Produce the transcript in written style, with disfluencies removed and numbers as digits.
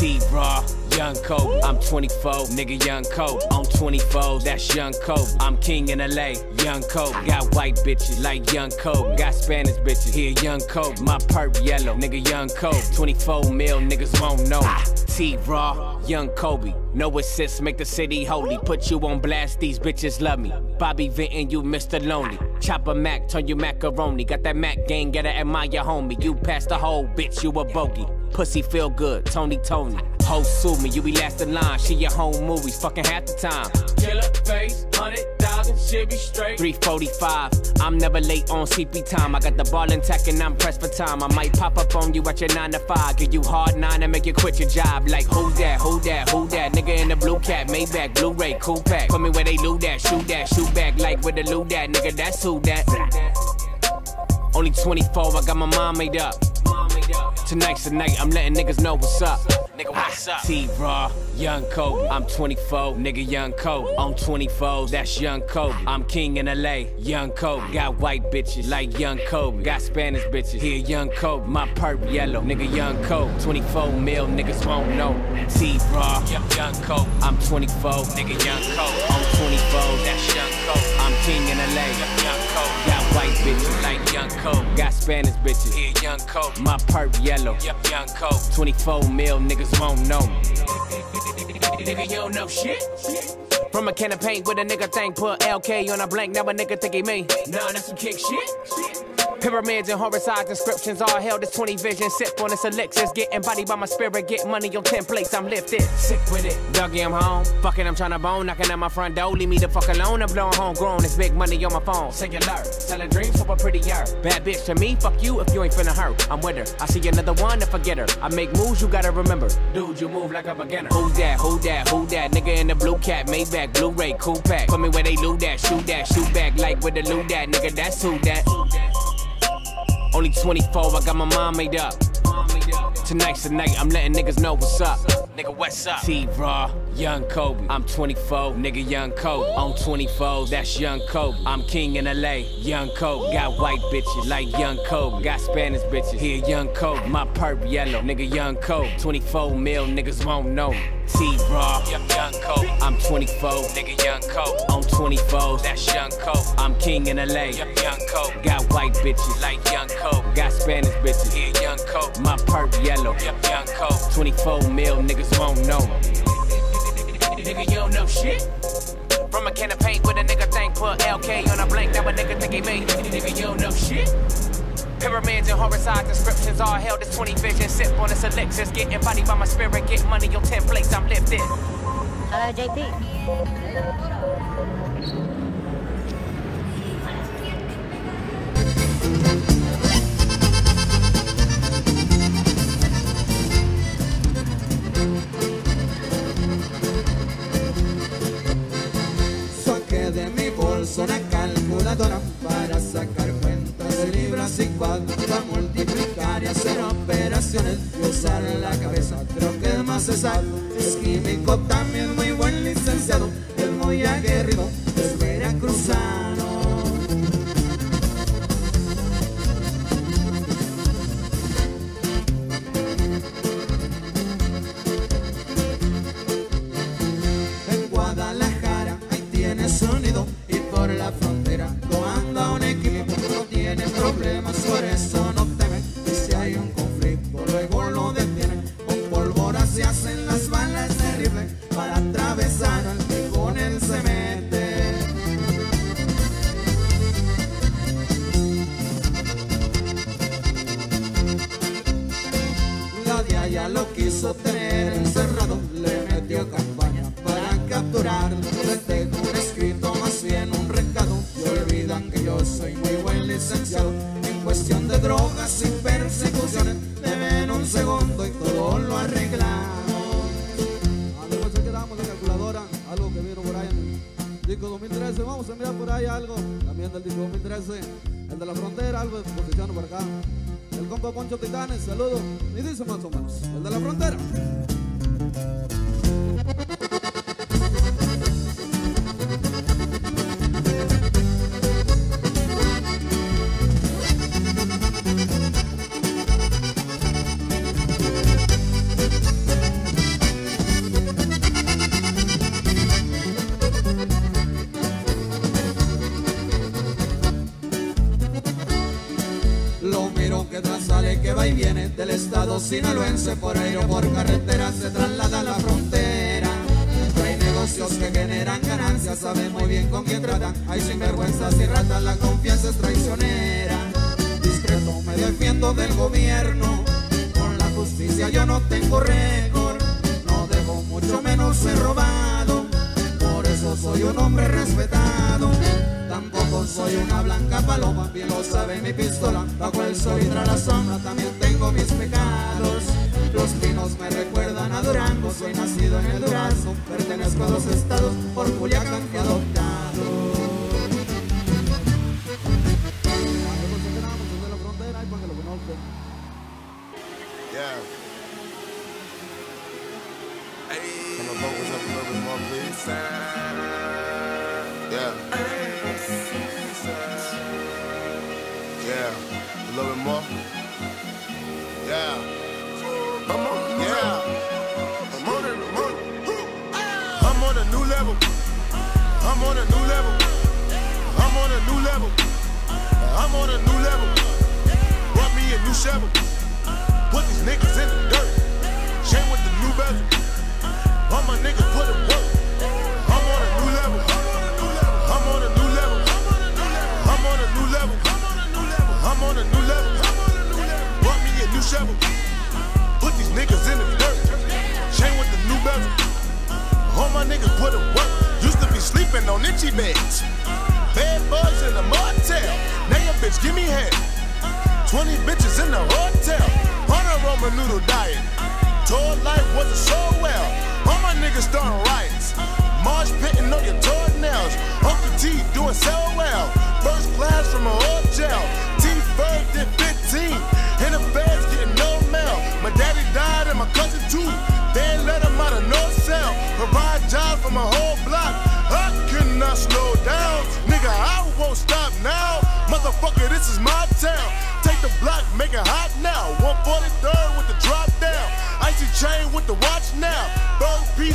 T-Raw, Young Kobe. I'm 24, nigga, Young Kobe. On 24, that's Young Kobe. I'm king in LA, Young Kobe. Got white bitches like Young Kobe. Got Spanish bitches, here Young Kobe. My perp yellow, nigga, Young Kobe. 24 mil, niggas won't know me. T-Raw, Young Kobe. No assist, make the city holy. Put you on blast, these bitches love me. Bobby Vinton, you Mr. Lonely. Chopper Mac, turn you macaroni. Got that Mac gang, gotta admire homie. You passed the whole bitch, you a bogey. Pussy feel good, Tony. Ho sue me, you be last in line. She your home movies, fucking half the time. Killer face, 100,000, shit be straight. 345, I'm never late on CP time. I got the ball intact and I'm pressed for time. I might pop up on you at your 9 to 5. Give you hard 9 and make you quit your job. Like who that, who that, who that? Nigga in the blue cat, Maybach, Blu-ray, cool pack. Put me where they loot that, shoot back. Like with the loot that, nigga, that's who that. Only 24, I got my mind made up. Tonight's the night, I'm letting niggas know what's up. Nigga, what's up? T-Raw, Young Kobe. I'm 24, nigga, Young Kobe. On 24, that's Young Kobe. I'm king in LA, Young Kobe. Got white bitches like Young Kobe. Got Spanish bitches, here Young Kobe. My perp yellow, nigga, Young Kobe. 24 mil, niggas won't know. T-Raw, Young Kobe. I'm 24, nigga, Young Kobe. On 24, that's Young Kobe. I'm king in LA, Young Kobe. Got white bitches like Young Kobe. Got Spanish bitches, here Young Kobe. My perp yellow, Young Kobe. 24 mil, niggas won't know me. Nigga, you don't know shit. From a can of paint with a nigga thing, put LK on a blank, now a nigga think he me. Nah, that's some kick shit. Pyramids and horror-sized inscriptions, all hell, this 20 vision. Sip on this elixir, get embodied by my spirit, get money on 10 plates, I'm lifted. Sick with it. Dougie, I'm home. Fucking, I'm tryna bone, knocking at my front door. Leave me the fuck alone, I'm blowing homegrown. It's big money on my phone. Singular, selling dreams for a prettier. Bad bitch to me, fuck you if you ain't finna hurt. I'm with her. I see another one and forget her. I make moves, you gotta remember. Dude, you move like a beginner. Who's that? Who that? Who that? Nigga in the blue cat, Maybach, Blu-ray, cool pack. Put me where they loot that, shoot back. Like with the loot that, nigga, that's who that. Only 24, I got my mind made up. Tonight's the night, I'm letting niggas know what's up. Nigga, what's up? T-Raw, Young Kobe. I'm 24, nigga, Young Kobe. On 24, that's Young Kobe. I'm king in LA, Young Kobe. Got white bitches like Young Kobe. Got Spanish bitches, here Young Kobe. My perp yellow, nigga, Young Kobe. 24 mil, niggas won't know me. T-Raw, Young Kobe. I'm 24, nigga, Young Kobe. On 24, that's Young Kobe. I'm king in LA, Young Kobe. Got white bitches like Young Kobe. Got Spanish bitches, here Young Kobe. My perp yellow, Young Kobe. 24 mil, niggas won't know me. Nigga, you don't know shit. From a can of paint with a nigga thing, put LK on a blank, now a nigga think he me. Nigga, you don't know shit. Pyramids and horror-sized inscriptions, all hell, this 20 vision. Sip on this elixir, get embodied by my spirit, get money on 10 plates, I'm lifted. JP. Saqué de mi bolso una calculadora para sacar cuentas de libras y cuadros, para multiplicar y hacer operaciones y usar la cabeza. Creo que es más exacto, es químico también, muy buen licenciado, es muy aguerrido, es veracruzano. En Guadalajara ahí tiene sonido y por la frontera no anda un equipo, no tiene problemas, por eso no teme. Y si hay un conflicto luego lo detienen, con pólvora se hacen las balas de rifle para atravesar al que con él se mete. La DIA ya lo quiso tener encerrado, le metió campaña para capturarlo. Les dejo un escrito, más bien un recado, y olvidan que yo soy muy buen licenciado. En cuestión de drogas y persecuciones, deben un segundo y todo lo arreglamos. Algo se quedamos de calculadora, algo que vino por ahí en el disco 2013. Vamos a enviar por ahí algo también del disco 2013, el de la frontera, algo de posiciones por acá. El compa Poncho Titanes, saludo. Y dice más o menos, el de la frontera. va y viene del estado sinaloense, por aire o por carretera se traslada a la frontera. Hay negocios que generan ganancias, saben muy bien con quién tratan. Hay sinvergüenzas y ratas, la confianza es traicionera. Discreto me defiendo del gobierno, con la justicia yo no tengo récord. No debo, mucho menos he robado, por eso soy un hombre respetado. Tampoco soy una blanca paloma, bien lo sabe mi pistola. Bajo el sol y tras la sombra también tengo mis pecados. Los pinos me recuerdan a Durango, soy nacido en el Durazno, pertenezco a 2 estados, por Culiacán fui adoptado. Yeah. Hey. Can the vocals up a little bit more, please? Yeah. Yeah. A little bit more. Yeah. I'm on, yeah. I'm on a new level. I'm on a new level. I'm on a new level. I'm on a new level. Brought me a new shovel. Put these niggas in the dirt. Chain with the new bezel. All my niggas put in work. I'm on a new level. I'm on a new level. I'm on a new level. I'm on a new level. Brought me a new shovel. Put these niggas in the dirt. Chain with the new bezel. All my niggas put in work. Used to be sleeping on itchy beds. Bad bugs in the motel. Now your bitch give me head. 20 bitches in the hotel. On a Roman noodle diet. Told life wasn't so well. All my niggas starting riots. Marsh pitting on your toenails. Uncle T doing so well. First class from a hotel. T-Ferg did 15. And the feds getting no mail. My daddy died and my cousin too. They ain't let him out of no cell. Provide jobs for my whole block. I cannot slow down. Nigga, I won't stop now. Motherfucker, this is my town. Take the block, make it hot now. 143rd with the drop down. Icy chain with the watch now. Third piece